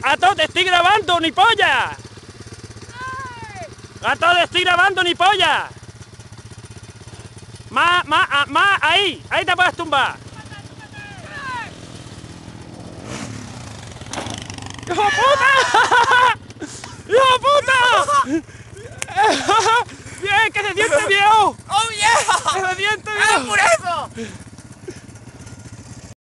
¡Gato, te estoy grabando, ni polla! ¡Gato, te estoy grabando, ni polla! Más, ahí te puedes tumbar. ¡Hijo puta! ¡Hijo puta! ¡Bien, que se siente viejo! ¡Oh, yeah! ¡Que se siente viejo! ¡Es por eso!